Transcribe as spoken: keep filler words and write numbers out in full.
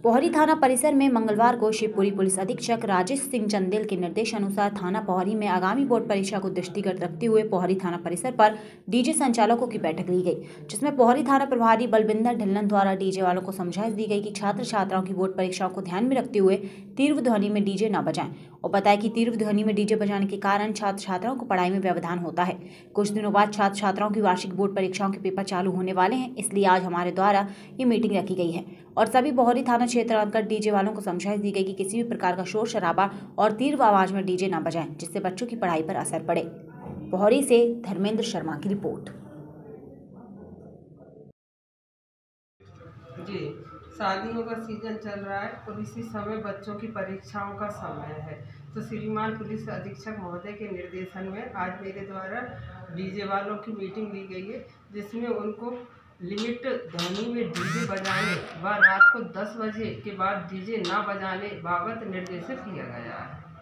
पोहरी थाना परिसर में मंगलवार को शिवपुरी पुलिस अधीक्षक राजेश सिंह चंदेल के निर्देशानुसार थाना पोहरी में आगामी बोर्ड परीक्षा को दृष्टिगत रखते हुए पोहरी थाना परिसर पर डीजे संचालकों की बैठक ली गई, जिसमें पोहरी थाना प्रभारी बलविंदर ढिल्लन द्वारा डीजे वालों को समझाइश दी गई कि छात्र छात्राओं की बोर्ड परीक्षाओं को ध्यान में रखते हुए तीव्र ध्वनि में डीजे न बजाएं और बताया कि तीव्र ध्वनि में डीजे बजाने के कारण छात्र छात्राओं को पढ़ाई में व्यवधान होता है। कुछ दिनों बाद छात्र छात्राओं की वार्षिक बोर्ड परीक्षाओं के पेपर चालू होने वाले हैं, इसलिए आज हमारे द्वारा ये मीटिंग रखी गई है और सभी पोहरी थाना क्षेत्र अंतर्गत डीजे वालों को समझाइश दी गई कि किसी भी प्रकार का शोर शराबा और तीव्र आवाज में डीजे न बजाएं, जिससे बच्चों की पढ़ाई पर असर पड़े। पोहरी से धर्मेंद्र शर्मा की रिपोर्ट। जी, शादियों का सीजन चल रहा है और इसी समय बच्चों की परीक्षाओं का समय है, तो श्रीमान पुलिस अधीक्षक महोदय के निर्देशन में आज मेरे द्वारा डीजे वालों की मीटिंग ली गई है, जिसमें उनको लिमिट ध्वनि में डीजे बजाने व रात को दस बजे के बाद डीजे ना बजाने बाबत निर्देशित किया गया है।